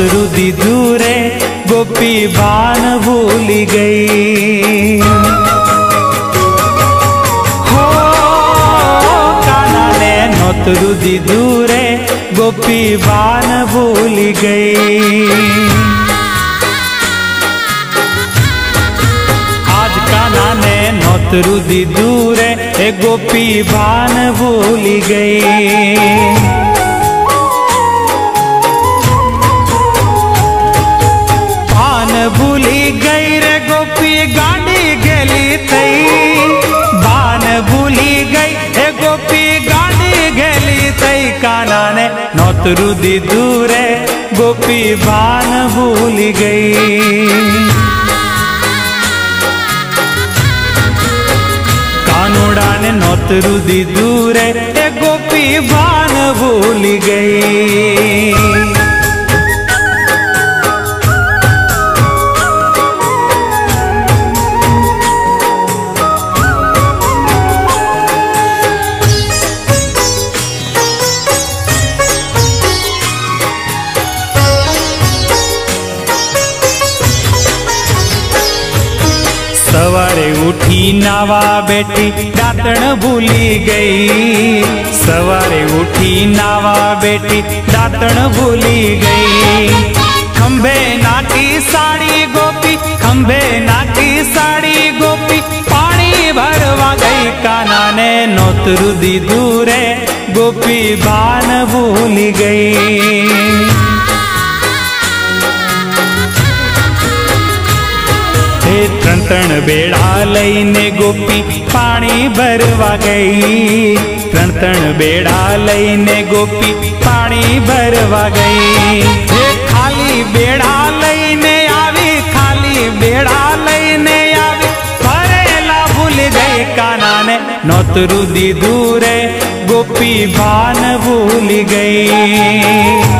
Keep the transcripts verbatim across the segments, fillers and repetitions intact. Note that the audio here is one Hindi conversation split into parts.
नौतरू दी दूरे गोपी बान भूल गई। हो कान्हा ने नौतरू दी दूरे गोपी बान भूल गई। आज कान्हा ने नौतरू दी दूरे गोपी बान भूल गई। भूली गई रे गोपी गाड़ी गेली तई, बान भूली गई हे गोपी गाड़ी गेली तई। कान्हा ने नौतरू दी दूरे गोपी बान भूल गई। कानूड़ा ने नौतरू दी दूरे हे गोपी बान भूल गई। सवारे उठी नावा बैठी दातण भूली गई। सवारे उठी नावा बैठी दातण भूली गई। खंभे नाकी साड़ी गोपी, खंभे नाकी साड़ी गोपी पानी भरवा गई। कान्हा ने नौतरू दी दूरे गोपी बान भूल गई। त्रण त्रण बेड़ा लईने गोपी पानी भरवा गई। त्रण त्रण बेड़ा लईने गोपी पानी भरवा गई। हे खाली बेड़ा लईने आवी, खाली बेड़ा लईने आवी भरेला भूल गई। कान्हा ने नौतरू दी दूरे गोपी बान भूल गई।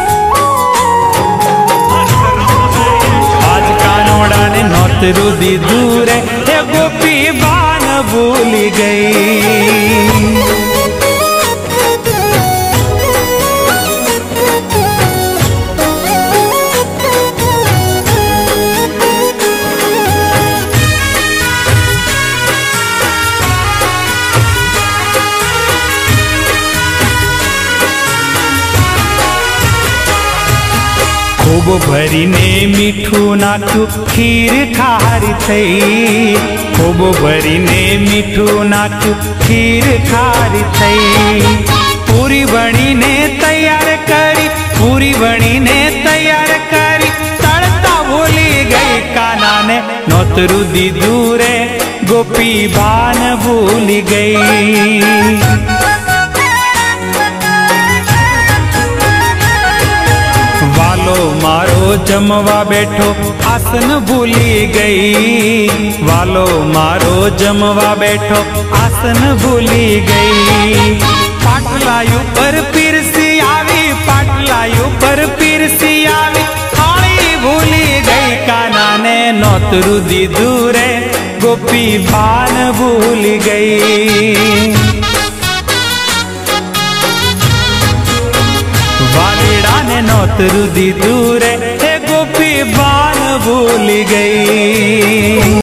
नौतरू दी दूरे हे गोपी बान भूल गई। खूब भरीने मीठू नाख्यू खीर खारी थई। खूब भरीने मीठू नाख्यू खीर खारी थई। पूरी बनी ने तैयार करी, पूरी बनी ने तैयार करी तड़ता भूली गई। कान्हा ने नौतरू दी दूरे गोपी बान भूल गई। वालो मारो जमवा बैठो आसन भूली गई। वालो मारो जमवा बैठो आसन भूली गई। पाटलायु पर पिरसी आवी, पाटलायु पर पिरसी आवी थाली भूली गई। कान्हा ने नौतरू दी दूरे गोपी बान भूल गई। वालिड़ा ने नौतरू दी दूरे हे गोपी बान भूल गई।